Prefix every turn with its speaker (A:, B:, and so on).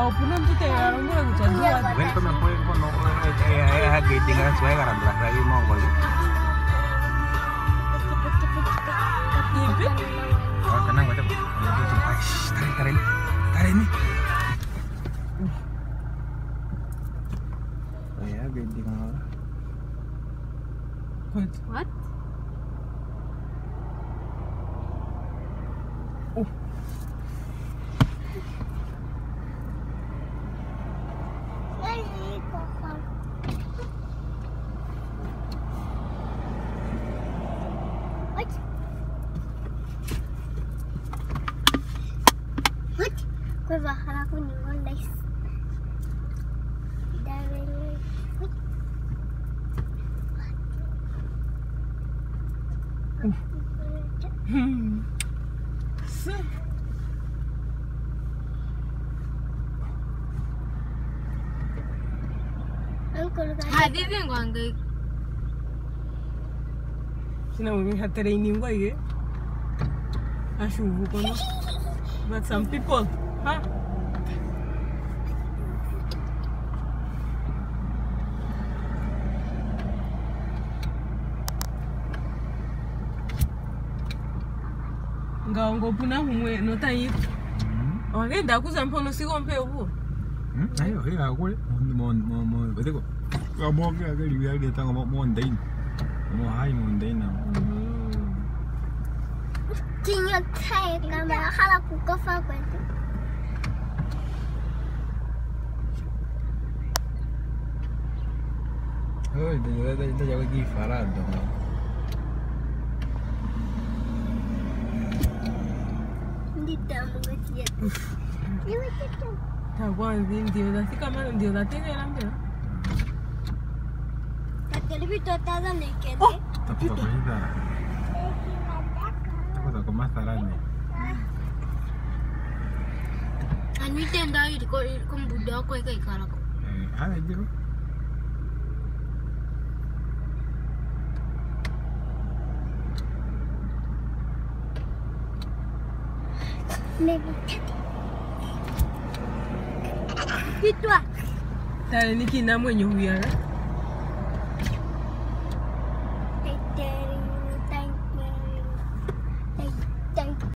A: opuna mtoto yarongora kuchagua.
B: Welcome and point for no getting a swagger and drag you know. Kenang macam tarik ini. Oh ya, getting orang.
A: What? Oh.
C: Gue bakal aku nyuruh guys.
D: Hadirin ko ang gay.
A: Sinabi mo training ko eh. Ashubu ko no. But some people, huh? Ngaongo puna humwe no tayi. Oke, daku sampai no si kompe obu.
B: Ayo, aku mau betul kok. Kamu agak lihat dia tengah mau ondain. Mau hai mau ondain na.
C: Tinha kayak kamera kalau aku cover itu.
B: Oh, dia jauh lagi farad dong.
C: Hindi tamu ngeliat. Ini macam.
A: Tahu dia dah si kamera dia dah tengok lampu.
C: Tapi lebih total dan dikit.
B: Tapi tak boleh dah. Aku tak kemas taranya.
D: Anu tenda itu kau budak kau ikai kalau kau.
B: Ada je.
C: Itu ah.
A: Tadi ni kina mwenye huya.